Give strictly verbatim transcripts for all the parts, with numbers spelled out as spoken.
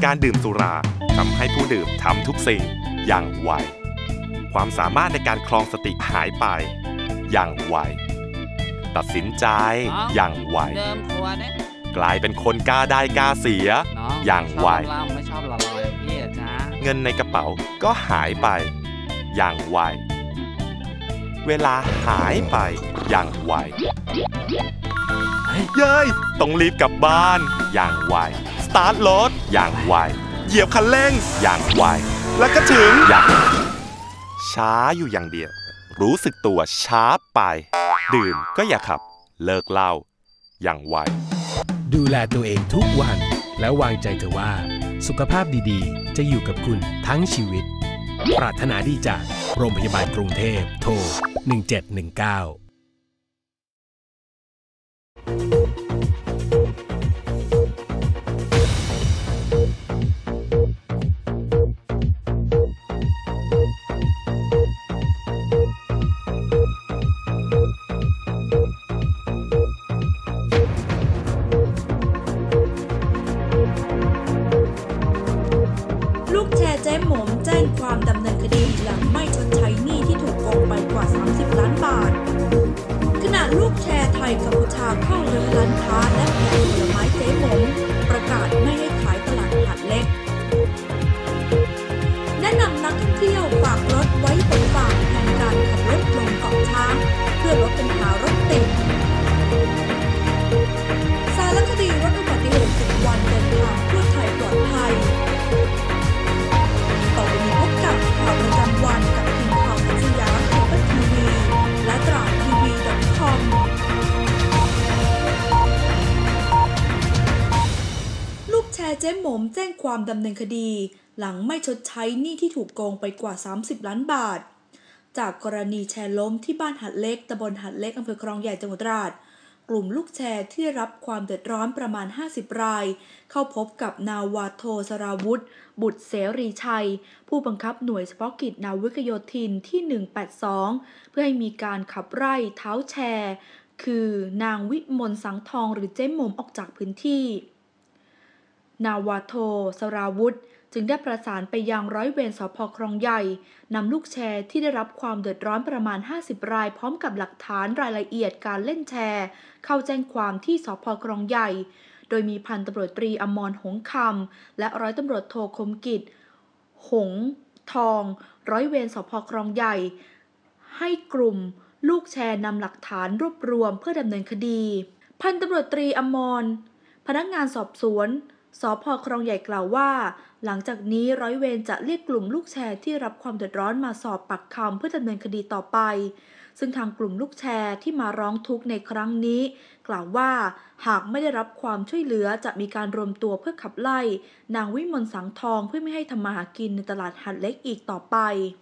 การดื่มสุราทำให้ผู้ดื่มทำทุกสิ่งอย่างไวความสามารถในการครองสติหายไปอย่างไวตัดสินใจอย่างไวกลายเป็นคนกล้าได้กล้าเสียอย่างไวไม่ชอบหล่อๆอย่างพี่อะจ๊ะเงินในกระเป๋าก็หายไปอย่างไวเวลาหายไปอย่างไวเย้ยต้องรีบกลับบ้านอย่างไวสตาร์ทรถอย่างไวเหยียบคันเร่งอย่างไวแล้วก็ถึงอย่างช้าอยู่อย่างเดียวรู้สึกตัวช้าไปดื่มก็อย่าขับเลิกเหล้าอย่างไวดูแลตัวเองทุกวันแล้ววางใจเถอะว่าสุขภาพดีๆจะอยู่กับคุณทั้งชีวิตปรารถนาดีจากโรงพยาบาลกรุงเทพโทรหนึ่งเจ็ดหนึ่งเก้าลูกแชร์เจ๊หมมแจ้งความดำเนินคดีหลังไม่ชดใช้หนี้ที่ถูกโกงไปกว่าสามสิบล้านบาทขณะลูกแชร์ไทยกัมพูชาเข้ารื้อร้านค้าและแผงผลไม้เจ๊หมมประกาศไม่ให้ขายตลาดหาดเล็กแนะนำนักท่องเที่ยวฝากรถไว้บนฝั่งแทนการขับรถลงเกาะช้างเพื่อลดปัญหารถติดสารคดีรถอุบัติเหตุสิบวันเดินทางทั่วไทยปลอดภัยต่อไปนี้พบกับข่าวประจำวันกับทีมข่าวทัศยาเคเบิลทีวีและตราดทีวี .com ลูกแชร์เจ๊หมมแจ้งความดำเนินคดีหลังไม่ชดใช้หนี้ที่ถูกโกงไปกว่าสามสิบล้านบาทจากกรณีแชร์ล้มที่บ้านหาดเล็กตำบลหาดเล็กอำเภอคลองใหญ่จังหวัดตราดกลุ่มลูกแชร์ที่ได้รับความเดือดร้อนประมาณห้าสิบรายเข้าพบกับนาวาโทสราวุธบุตรเสรีชัยผู้บังคับหน่วยเฉพาะกิจนาวิกโยธินที่หนึ่งแปดสองเพื่อให้มีการขับไล่เท้าแชร์คือนางวิมลสังทองหรือเจ๊หมมออกจากพื้นที่นาวาโทสราวุธจึงได้ประสานไปยังร้อยเวรสภ.คลองใหญ่นำลูกแชร์ที่ได้รับความเดือดร้อนประมาณห้าสิบรายพร้อมกับหลักฐานรายละเอียดการเล่นแชร์เข้าแจ้งความที่สภ.คลองใหญ่โดยมีพันตำรวจตรีอมรหงส์คำและร้อยตำรวจโทคมกิจหงส์ทองร้อยเวรสภ.คลองใหญ่ให้กลุ่มลูกแชร์นำหลักฐานรวบรวมเพื่อดำเนินคดีพันตำรวจตรีอมรพนักงานสอบสวนสภ.คลองใหญ่กล่าวว่าหลังจากนี้ร้อยเวรจะเรียกกลุ่มลูกแชร์ที่รับความเดือดร้อนมาสอบปากคำเพื่อดำเนินคดีต่อไปซึ่งทางกลุ่มลูกแชร์ที่มาร้องทุกข์ในครั้งนี้กล่าวว่าหากไม่ได้รับความช่วยเหลือจะมีการรวมตัวเพื่อขับไล่นางวิมลสังทองเพื่อไม่ให้ทำมาหากินในตลาดหาดเล็กอีกต่อไป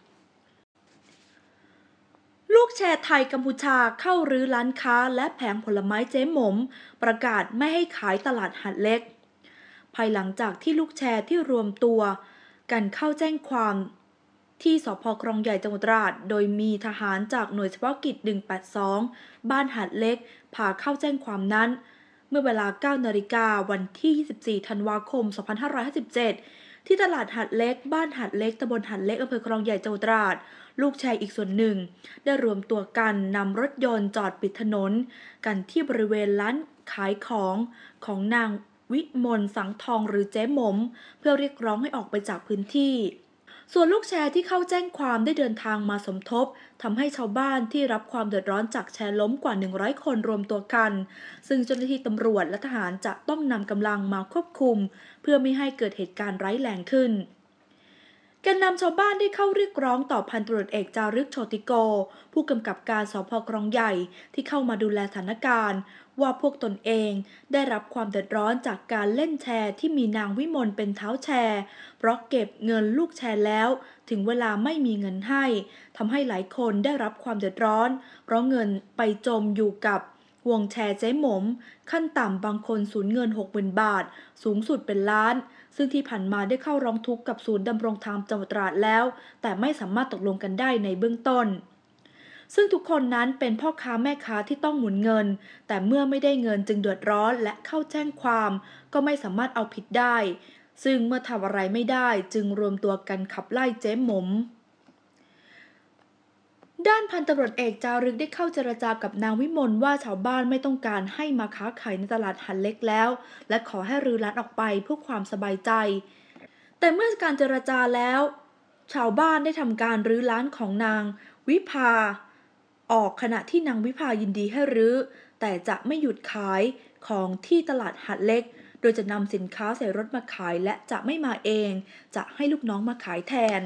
ลูกแชร์ไทยกัมพูชาเข้ารื้อร้านค้าและแผงผลไม้เจ๊หมมประกาศไม่ให้ขายตลาดหาดเล็กภายหลังจากที่ลูกแชร์ที่รวมตัวกันเข้าแจ้งความที่สภ.คลองใหญ่จังหวัดตราดโดยมีทหารจากหน่วยเฉพาะกิจหนึ่งแปดสองบ้านหาดเล็กพาเข้าแจ้งความนั้นเมื่อเวลา เก้านาฬิกาวันที่ยี่สิบสี่ธันวาคมสองพันห้าร้อยห้าสิบเจ็ดที่ตลาดหาดเล็กบ้านหาดเล็กตำบลหาดเล็กอำเภอคลองใหญ่จังหวัดตราดลูกแชร์อีกส่วนหนึ่งได้รวมตัวกันนำรถยนต์จอดปิดถนนกันที่บริเวณร้านขายของของนางวิมลสังทองหรือเจ๊หมมเพื่อเรียกร้องให้ออกไปจากพื้นที่ส่วนลูกแชร์ที่เข้าแจ้งความได้เดินทางมาสมทบทำให้ชาวบ้านที่รับความเดือดร้อนจากแชร์ล้มกว่าหนึ่งร้อยคนรวมตัวกันซึ่งเจ้าหน้าที่ตำรวจและทหารจะต้องนำกำลังมาควบคุมเพื่อไม่ให้เกิดเหตุการณ์ร้ายแรงขึ้นแกนนำชาวบ้านได้เข้าเรียกร้องต่อพันตำรวจเอกจารึกโชติโกผู้กำกับการสภ.คลองใหญ่ที่เข้ามาดูแลสถานการณ์ว่าพวกตนเองได้รับความเดือดร้อนจากการเล่นแชร์ที่มีนางวิมลเป็นเท้าแชร์เพราะเก็บเงินลูกแชร์แล้วถึงเวลาไม่มีเงินให้ทำให้หลายคนได้รับความเดือดร้อนเพราะเงินไปจมอยู่กับวงแชร์เจ๊หมมขั้นต่ำบางคนสูญเงิน หกหมื่น บาทสูงสุดเป็นล้านซึ่งที่ผ่านมาได้เข้าร้องทุกข์กับศูนย์ดำรงธรรมจังหวัดตราดแล้วแต่ไม่สามารถตกลงกันได้ในเบื้องต้นซึ่งทุกคนนั้นเป็นพ่อค้าแม่ค้าที่ต้องหมุนเงินแต่เมื่อไม่ได้เงินจึงเดือดร้อนและเข้าแจ้งความก็ไม่สามารถเอาผิดได้ซึ่งเมื่อทำอะไรไม่ได้จึงรวมตัวกันขับไล่เจ๊หมมด้านพันตำรวจเอกจารึกได้เข้าเจรจากับนางวิมลว่าชาวบ้านไม่ต้องการให้มาค้าขายในตลาดหันเล็กแล้วและขอให้รื้อร้านออกไปเพื่อความสบายใจแต่เมื่อการเจรจาแล้วชาวบ้านได้ทำการรื้อร้านของนางวิภาออกขณะที่นางวิภายินดีให้รื้อแต่จะไม่หยุดขายของที่ตลาดหัดเล็กโดยจะนำสินค้าใส่รถมาขายและจะไม่มาเองจะให้ลูกน้องมาขายแทน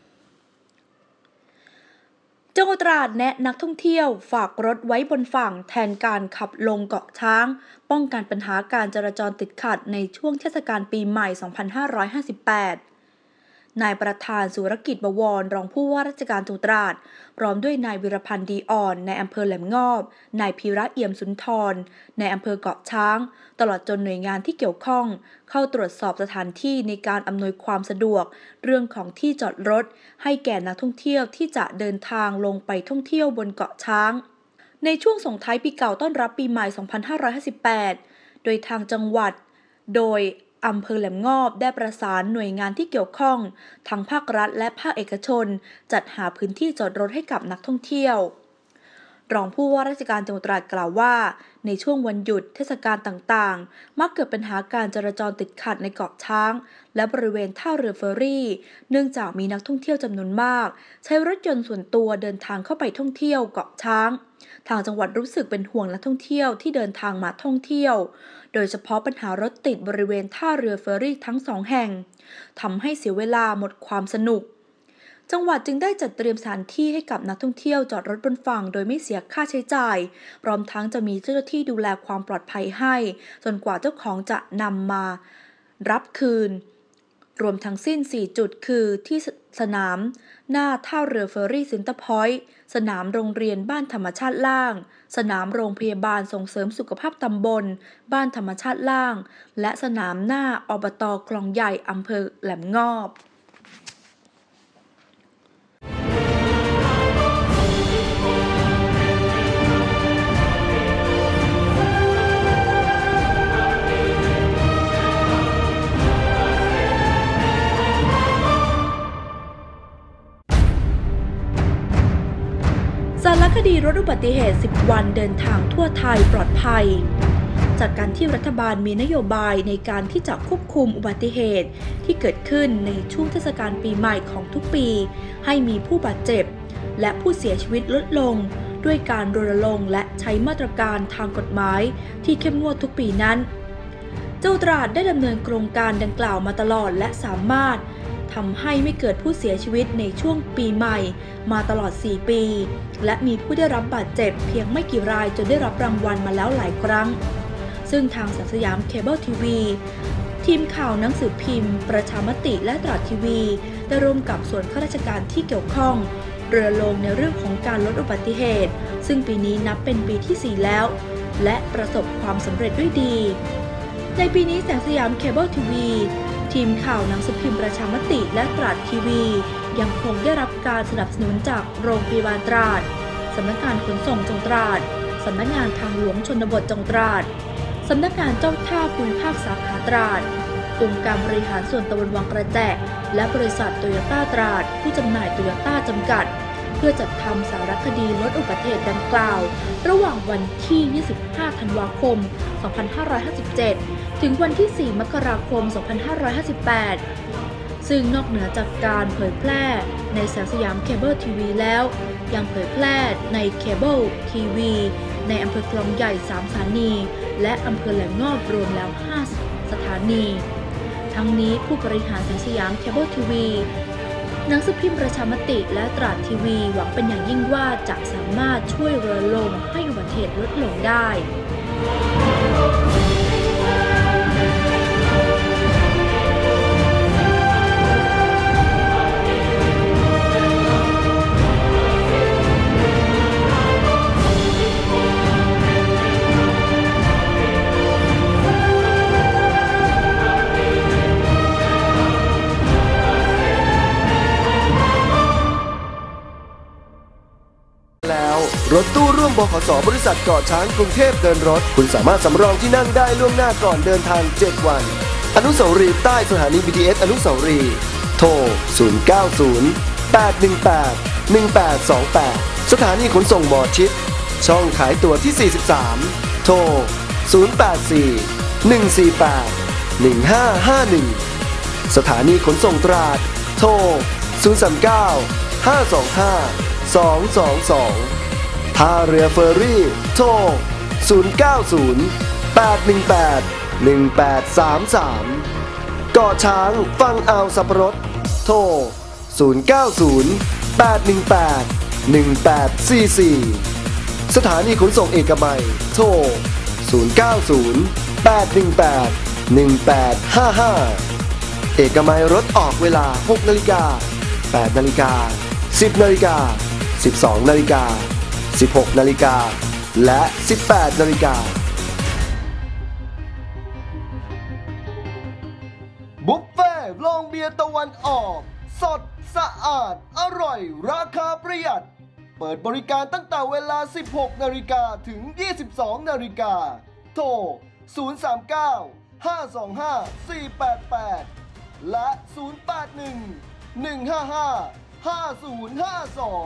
จังหวัดตราดแนะนักท่องเที่ยวฝากรถไว้บนฝั่งแทนการขับลงเกาะช้างป้องกันปัญหาการจราจรติดขัดในช่วงเทศกาลปีใหม่ สองพันห้าร้อยห้าสิบแปดนายประธานสุรกิจบวรรองผู้ว่าราชการจังหวัดตราดพร้อมด้วยนายวิรพันธ์ดีอ่อนในอำเภอแหลมงอบนายพีระเอี่ยมสุนทรในอำเภอเกาะช้างตลอดจนหน่วยงานที่เกี่ยวข้องเข้าตรวจสอบสถานที่ในการอำนวยความสะดวกเรื่องของที่จอดรถให้แก่นักท่องเที่ยวที่จะเดินทางลงไปท่องเที่ยวบนเกาะช้างในช่วงส่งท้ายปีเก่าต้อนรับปีใหม่ สองพันห้าร้อยห้าสิบแปด โดยทางจังหวัดโดยอำเภอแหลมงอบได้ประสานหน่วยงานที่เกี่ยวข้องทั้งภาครัฐและภาคเอกชนจัดหาพื้นที่จอดรถให้กับนักท่องเที่ยวรองผู้ว่าราชการจังหวัดตราดกล่าวว่าในช่วงวันหยุดเทศกาลต่างๆมักเกิดปัญหาการจราจรติดขัดในเกาะช้างและบริเวณท่าเรือเฟอร์รี่เนื่องจากมีนักท่องเที่ยวจำนวนมากใช้รถยนต์ส่วนตัวเดินทางเข้าไปท่องเที่ยวเกาะช้างทางจังหวัดรู้สึกเป็นห่วงนักท่องเที่ยวที่เดินทางมาท่องเที่ยวโดยเฉพาะปัญหารถติดบริเวณท่าเรือเฟอร์รี่ทั้งสองแห่งทำให้เสียเวลาหมดความสนุกจังหวัดจึงได้จัดเตรียมสถานที่ให้กับนักท่องเที่ยวจอดรถบนฝั่งโดยไม่เสียค่าใช้จ่ายพร้อมทั้งจะมีเจ้าหน้าที่ดูแลความปลอดภัยให้จนกว่าเจ้าของจะนำมารับคืนรวมทั้งสิ้นสี่จุดคือที่สนามหน้าท่าเรือเฟอร์รี่เซ็นเตอร์พอยต์สนามโรงเรียนบ้านธรรมชาติล่างสนามโรงพยาบาลส่งเสริมสุขภาพตำบลบ้านธรรมชาติล่างและสนามหน้าอบต.คลองใหญ่อำเภอแหลมงอบสารคดีรถอุบัติเหตุสิบวันเดินทางทั่วไทยปลอดภัยจากการที่รัฐบาลมีนโยบายในการที่จะควบคุมอุบัติเหตุที่เกิดขึ้นในช่วงเทศกาลปีใหม่ของทุกปีให้มีผู้บาดเจ็บและผู้เสียชีวิตลดลงด้วยการรณรงค์และใช้มาตรการทางกฎหมายที่เข้มงวดทุกปีนั้นจังหวัดตราดได้ดำเนินโครงการดังกล่าวมาตลอดและสามารถทำให้ไม่เกิดผู้เสียชีวิตในช่วงปีใหม่มาตลอดสี่ปีและมีผู้ได้รับบาดเจ็บเพียงไม่กี่รายจนได้รับรางวัลมาแล้วหลายครั้งซึ่งทางแสงสยามเคเบิลทีวีทีมข่าวหนังสือพิมพ์ประชามติและตราดทีวีได้ร่วมกับส่วนข้าราชการที่เกี่ยวข้องรณรงค์ในเรื่องของการลดอุบัติเหตุซึ่งปีนี้นับเป็นปีที่สี่แล้วและประสบความสำเร็จด้วยดีในปีนี้แสงสยามเคเบิลทีวีทีมข่าวหนังสือพิมพ์ประชามติและตราดทีวียังคงได้รับการสนับสนุนจากโรงพยาบาลตราดสำนักงานขนส่งจังหวัดตราดสำนักงานทางหลวงชนบทจังหวัดตราดสำนักงานเจ้าท่าภูมิภาคสาขาตราดองค์การบริหารส่วนตำบลวังกระแจและบริษัทโตโยต้าตราดผู้จำหน่ายโตโยต้าจำกัดเพื่อจัดทำสารคดีลดอุบัติเหตุดังกล่าวระหว่างวันที่ยี่สิบห้าธันวาคมสองพันห้าร้อยห้าสิบเจ็ดถึงวันที่สี่มกราคมสองพันห้าร้อยห้าสิบแปดซึ่งนอกเหนือจากการเผยแพร่ในแสงสยามเคเบิลทีวีแล้วยังเผยแพร่ในเคเบิลทีวีในอำเภอคลองใหญ่สามสถานีและอำเภอแหลมงอบรวมแล้วห้าสถานีทั้งนี้ผู้บริหารแสงสยามเคเบิลทีวีหนังสือพิมพ์ประชามติและตราดทีวีหวังเป็นอย่างยิ่งว่าจะสามารถช่วยรณรงค์ให้อุบัติเหตุลดลงได้รถตู้ร่วมบขส.บริษัทเกาะช้างกรุงเทพเดินรถคุณสามารถสำรองที่นั่งได้ล่วงหน้าก่อนเดินทางเจ็ดวันอนุสาวรีย์ใต้สถานี บี ที เอส อนุสาวรีย์โทร ศูนย์ เก้า ศูนย์ แปด หนึ่ง แปด หนึ่ง แปด สอง แปด สถานีขนส่งหมอชิดช่องขายตั๋วที่ สี่สิบสาม โทร ศูนย์ แปด สี่ หนึ่ง สี่ แปด หนึ่ง ห้า ห้า หนึ่ง สถานีขนส่งตราดโทร ศูนย์ สาม เก้า ห้า สอง ห้า สอง สอง สอง ท่าเรือเฟอร์รี่โทร ศูนย์ เก้า ศูนย์ แปด หนึ่ง แปด หนึ่ง แปด สาม สาม เกาะช้างฝั่งอ่าวสัปรดโทร ศูนย์ เก้า ศูนย์ แปด หนึ่ง แปด หนึ่ง แปด สี่ สี่ สถานีขนส่งเอกมัยโทร ศูนย์ เก้า ศูนย์ แปด หนึ่ง แปด หนึ่ง แปด ห้า ห้า เอกมัยรถออกเวลา หก นาฬิกา แปด นาฬิกา สิบ นาฬิกา สิบสอง นาฬิกา สิบหก นาฬิกา และ สิบแปด นาฬิกา บุฟเฟ่ต์โรงเบียร์ตะวันออก สดสะอาดอร่อยราคาประหยัด เปิดบริการตั้งแต่เวลา สิบหก นาฬิกาถึง ยี่สิบสอง นาฬิกา โทร ศูนย์ สาม เก้า ห้า สอง ห้า สี่ แปด แปด และ ศูนย์ แปด หนึ่ง หนึ่ง ห้า ห้า ห้า ศูนย์ ห้า สอง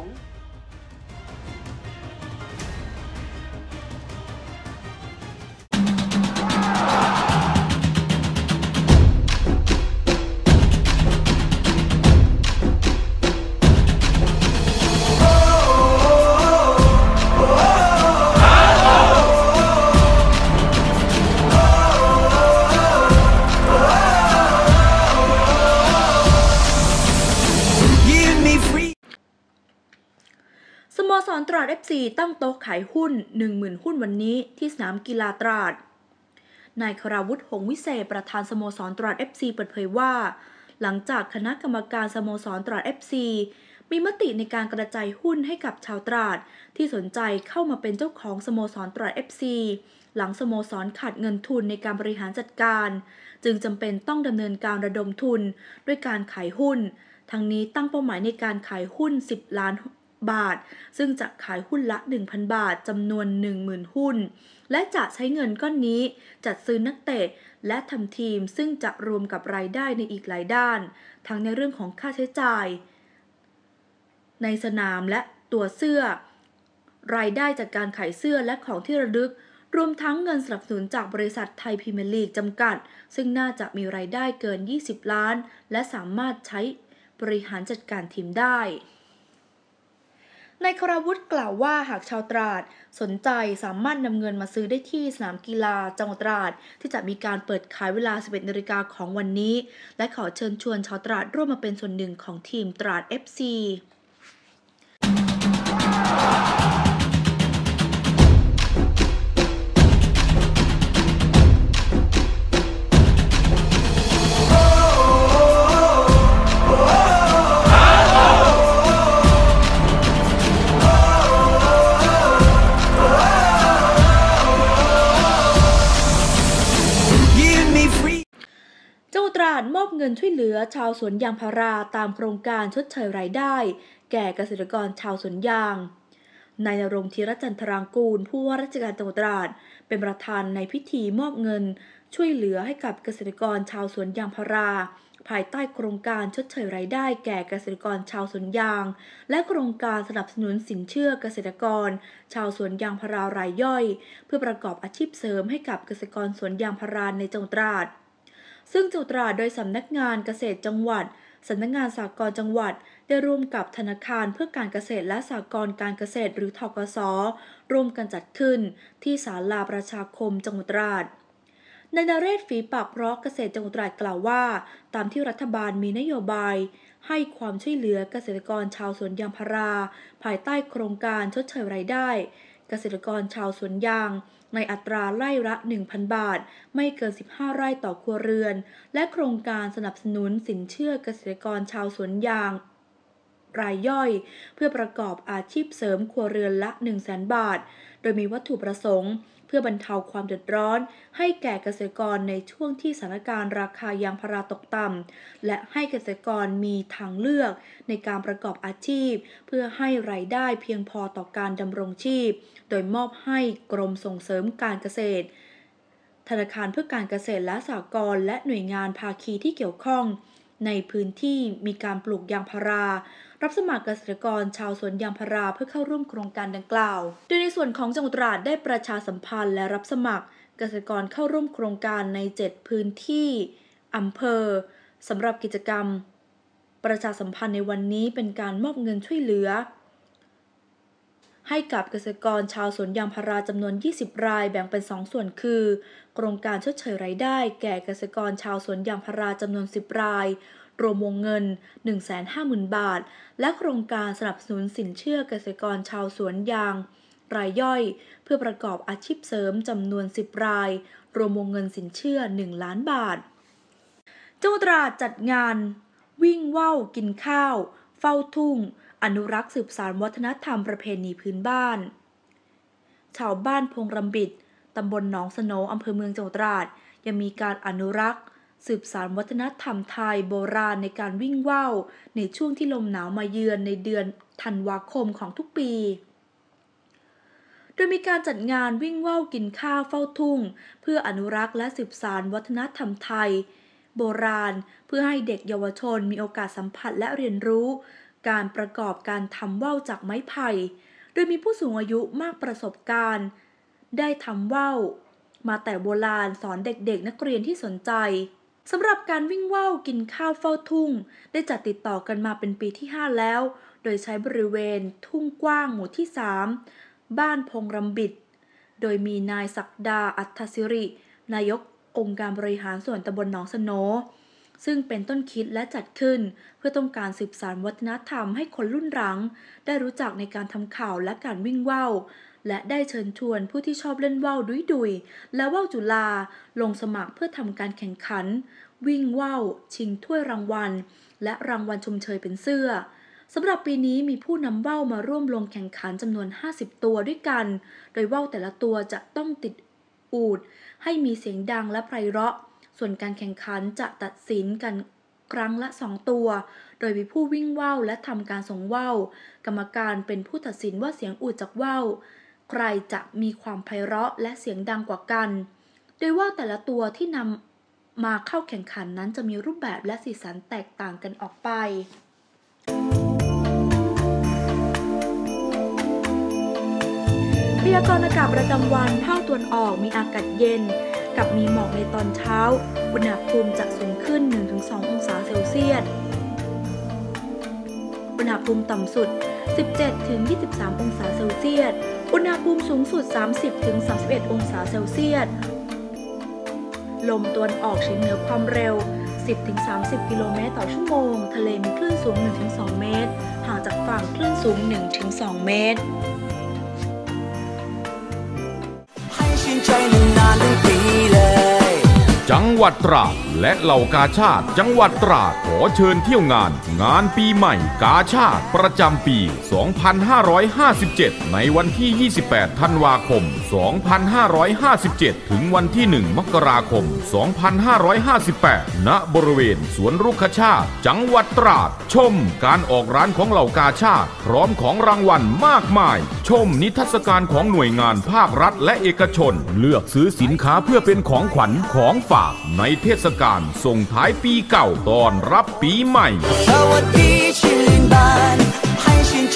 สโมสรตราด เอฟ ซี ตั้งโต๊ะขายหุ้น หนึ่งหมื่น หุ้นวันนี้ที่สนามกีฬาตราด นายคราวุฒิ หงส์วิเศษประธานสโมสรตราด เอฟ ซี เปิดเผยว่า หลังจากคณะกรรมการสโมสรตราด เอฟ ซี มีมติในการกระจายหุ้นให้กับชาวตราดที่สนใจเข้ามาเป็นเจ้าของสโมสรตราด เอฟ ซี หลังสโมสรขาดเงินทุนในการบริหารจัดการ จึงจำเป็นต้องดำเนินการระดมทุนด้วยการขายหุ้น ทั้งนี้ตั้งเป้าหมายในการขายหุ้น สิบ ล้านบาทซึ่งจะขายหุ้นละ หนึ่งพัน บาทจำนวน หนึ่งหมื่น หุ้นและจะใช้เงินก้อนนี้จัดซื้อนักเตะและทำทีมซึ่งจะรวมกับรายได้ในอีกหลายด้านทั้งในเรื่องของค่าใช้จ่ายในสนามและตัวเสื้อรายได้จากการขายเสื้อและของที่ระลึกรวมทั้งเงินสนับสนุนจากบริษัทไทยพรีเมียร์ลีกจำกัดซึ่งน่าจะมีรายได้เกินยี่สิบล้านและสามารถใช้บริหารจัดการทีมได้นายคราวุฒิกล่าวว่าหากชาวตราดสนใจสามารถนำเงินมาซื้อได้ที่สนามกีฬาจังหวัดตราดที่จะมีการเปิดขายเวลา สิบเอ็ด นาฬิกาของวันนี้และขอเชิญชวนชาวตราดร่วมมาเป็นส่วนหนึ่งของทีมตราด เอฟ ซี จังหวัดตราดมอบเงินช่วยเหลือชาวสวนยางพาราตามโครงการชดเชยรายได้แก่เกษตรกรชาวสวนยางนายณรงค์ ธีรจันทรางกูลผู้ว่าราชการจังหวัดตราดเป็นประธานในพิธีมอบเงินช่วยเหลือให้กับเกษตรกรชาวสวนยางพาราภายใต้โครงการชดเชยรายได้แก่เกษตรกรชาวสวนยางและโครงการสนับสนุนสินเชื่อเกษตรกรชาวสวนยางพารารายย่อยเพื่อประกอบอาชีพเสริมให้กับเกษตรกรสวนยางพาราในจังหวัดตราดซึ่งจังหวัดตราดโดยสำนักงานเกษตรจังหวัดสำนักงานสหกรณ์จังหวัดได้ร่วมกับธนาคารเพื่อการเกษตรและสหกรณ์การเกษตรหรือธกส.ร่วมกันจัดขึ้นที่ศาลาประชาคมจังหวัดตราดนายนเรศ ฝีปากเพราะเกษตรจังหวัดตราดกล่าวว่าตามที่รัฐบาลมีนโยบายให้ความช่วยเหลือเกษตรกรชาวสวนยางพาราภายใต้โครงการชดเชยรายได้เกษตรกรชาวสวนยางในอัตราไร่ละ หนึ่งพัน บาทไม่เกินสิบห้าไร่ต่อครัวเรือนและโครงการสนับสนุนสินเชื่อเกษตรกรชาวสวนยางรายย่อยเพื่อประกอบอาชีพเสริมครัวเรือนละ หนึ่งแสน บาทโดยมีวัตถุประสงค์เพื่อบรรเทาความเดือดร้อนให้แก่เกษตรกรในช่วงที่สถานการณ์ราคายางพาราตกต่ำและให้เกษตรกรมีทางเลือกในการประกอบอาชีพเพื่อให้รายได้เพียงพอต่อการดำรงชีพโดยมอบให้กรมส่งเสริมการเกษตรธนาคารเพื่อการเกษตรและสหกรณ์และหน่วยงานภาคีที่เกี่ยวข้องในพื้นที่มีการปลูกยางพารารับสมัครเกษตรกรชาวสวนยางพาราเพื่อเข้าร่วมโครงการดังกล่าวโดยในส่วนของจังหวัดตราดได้ประชาสัมพันธ์และรับสมัครเกษตรกรเข้าร่วมโครงการในเจ็ดพื้นที่อำเภอสำหรับกิจกรรมประชาสัมพันธ์ในวันนี้เป็นการมอบเงินช่วยเหลือให้กับเกษตรกรชาวสวนยางพาราจำนวนยี่สิบรายแบ่งเป็นสองส่วนคือโครงการชดเชยรายได้แก่เกษตรกรชาวสวนยางพาราจำนวนสิบรายรวมวงเงิน หนึ่งแสนห้าหมื่น บาทและโครงการสนับสนุนสินเชื่อเกษตรกรชาวสวนยางรายย่อยเพื่อประกอบอาชีพเสริมจำนวนสิบรายรวมวงเงินสินเชื่อหนึ่งล้านบาทจังหวัดตราดจัดงานวิ่งว่าวกินข้าวเฝ้าทุ่งอนุรักษ์สืบสานวัฒนธรรมประเพณีพื้นบ้านชาวบ้านพงรำบิดตำบลหนองสโนอำเภอเมืองจังหวัดตราดยังมีการอนุรักษ์สืบสานวัฒนธรรมไทยโบราณในการวิ่งว่าวในช่วงที่ลมหนาวมาเยือนในเดือนธันวาคมของทุกปีโดยมีการจัดงานวิ่งว่าวกินข้าวเฝ้าทุ่งเพื่ออนุรักษ์และสืบสานวัฒนธรรมไทยโบราณเพื่อให้เด็กเยาวชนมีโอกาสสัมผัสและเรียนรู้การประกอบการทำว่าวจากไม้ไผ่โดยมีผู้สูงอายุมากประสบการณ์ได้ทำว่าวมาแต่โบราณสอนเด็กๆนักเรียนที่สนใจสำหรับการวิ่งว่าวกินข้าวเฝ้าทุ่งได้จัดติดต่อกันมาเป็นปีที่ห้าแล้วโดยใช้บริเวณทุ่งกว้างหมู่ที่สามบ้านพงรำบิดโดยมีนายศักดาอัฏฐศิรินายกองค์การบริหารส่วนตำบลหนองสโนซึ่งเป็นต้นคิดและจัดขึ้นเพื่อต้องการสืบสานวัฒนธรรมให้คนรุ่นหลังได้รู้จักในการทำข่าวและการวิ่งว่าวและได้เชิญชวนผู้ที่ชอบเล่นว่าวดุยดุยและว่าวจุฬาลงสมัครเพื่อทำการแข่งขันวิ่งว่าวชิงถ้วยรางวัลและรางวัลชมเชยเป็นเสื้อสำหรับปีนี้มีผู้นำว่าวมาร่วมลงแข่งขันจำนวนห้าสิบตัวด้วยกันโดยว่าวแต่ละตัวจะต้องติดอูฐให้มีเสียงดังและไพเราะส่วนการแข่งขันจะตัดสินกันครั้งละสองตัวโดยมีผู้วิ่งว่าวและทำการส่งว่าวกรรมการเป็นผู้ตัดสินว่าเสียงอูฐจากว่าวใครจะมีความไพเราะและเสียงดังกว่ากันโดยว่าวแต่ละตัวที่นำมาเข้าแข่งขันนั้นจะมีรูปแบบและสีสันแตกต่างกันออกไปพยากรณ์อากาศประจำวันภาคตะวันออกมีอากาศเย็นกับมีหมอกในตอนเช้าอุณหภูมิจะสูงขึ้น หนึ่งถึงสอง องศาเซลเซียสอุณหภูมิต่ำสุด สิบเจ็ดถึงยี่สิบสาม องศาเซลเซียสอุณหภูมิสูงสุด สามสิบถึงสามสิบเอ็ด องศาเซลเซียสลมตะวันออกเฉียงเหนือความเร็ว สิบถึงสามสิบ กิโลเมตรต่อชั่วโมงทะเลมีคลื่นสูง หนึ่งถึงสอง เมตรห่างจากฝั่งคลื่นสูง หนึ่งถึงสอง เมตรจังหวัดตราดและเหล่ากาชาติจังหวัดตราดขอเชิญเที่ยวงานงานปีใหม่กาชาติประจำปี สองพันห้าร้อยห้าสิบเจ็ด ในวันที่ ยี่สิบแปด ธันวาคม สองพันห้าร้อยห้าสิบเจ็ด ถึงวันที่ หนึ่ง มกราคม สองพันห้าร้อยห้าสิบแปด ณ บริเวณสวนรุกขชาติจังหวัดตราดชมการออกร้านของเหล่ากาชาติพร้อมของรางวัลมากมายชมนิทรรศการของหน่วยงานภาครัฐและเอกชนเลือกซื้อสินค้าเพื่อเป็นของขวัญของฝากในเทศกาลส่งท้ายปีเก่าต้อนรับปีใหม่สวัสดีชื่นบานให้ชื่นใจ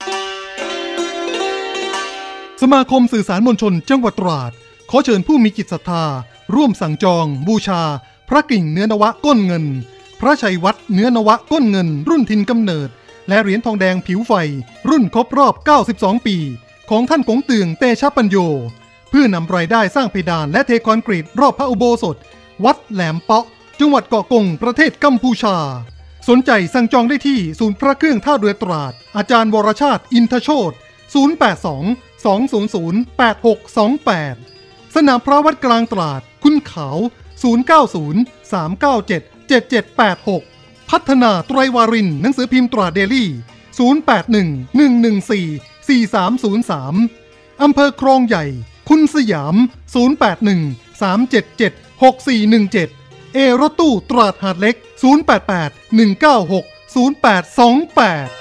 สมาคมสื่อสารมวลชนจังหวัดตราดขอเชิญผู้มีจิตศรัทธาร่วมสั่งจองบูชาพระกิ่งเนื้อนวะก้นเงินพระชัยวัดเนื้อนวะก้นเงินรุ่นถิ่นกำเนิดและเหรียญทองแดงผิวไฟรุ่นครบรอบเก้าสิบสองปีของท่านกงเตืองเตชะปัญโยเพื่อนำรายได้สร้างเพดานและเทคอนกรีตรอบพระอุโบสถวัดแหลมเปาะจังหวัดเกาะกงประเทศกัมพูชาสนใจสั่งจองได้ที่ศูนย์พระเครื่องท่าเรือตราดอาจารย์วรชาติอินทโชติศูนย์ แปด สอง สอง ศูนย์ ศูนย์ แปด หก สอง แปดสนามพระวัดกลางตราดคุณขาวศูนย์ เก้า ศูนย์ สาม เก้า เจ็ด เจ็ด เจ็ด แปด หกพัฒนาไตรวารินหนังสือพิมพ์ตราดเดลี่ศูนย์ แปด หนึ่ง หนึ่ง หนึ่ง สี่ สี่ สาม ศูนย์ สามอำเภอครองใหญ่คุณสยามศูนย์ แปด หนึ่ง สาม เจ็ด เจ็ด หก สี่ หนึ่ง เจ็ดเอรถตู้ตราดหาดเล็กศูนย์ แปด แปด หนึ่ง เก้า หก ศูนย์ แปด สอง แปด